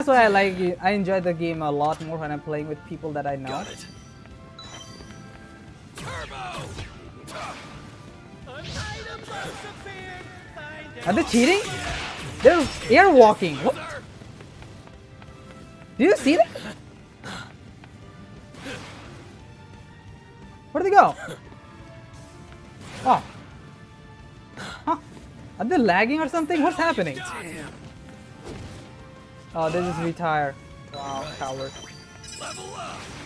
That's why I like it. I enjoy the game a lot more when I'm playing with people that I know. Got it. Turbo. Are they cheating? They're airwalking. What? Do you see that? Where'd they go? Oh. Huh? Are they lagging or something? What's happening? Damn. Oh, they just retire. Wow, coward. Level up.